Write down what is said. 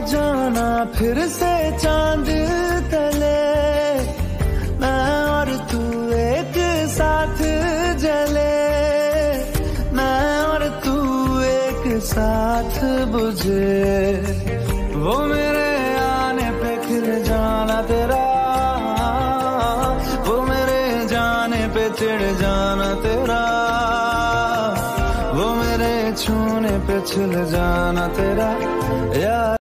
जाना फिर से चांद तले, मैं और तू एक साथ जले, मैं और तू एक साथ बुझे। वो मेरे आने पे खिल जाना तेरा, वो मेरे जाने पे चिढ़ जाना तेरा, वो मेरे छूने पे छिल जाना तेरा यार।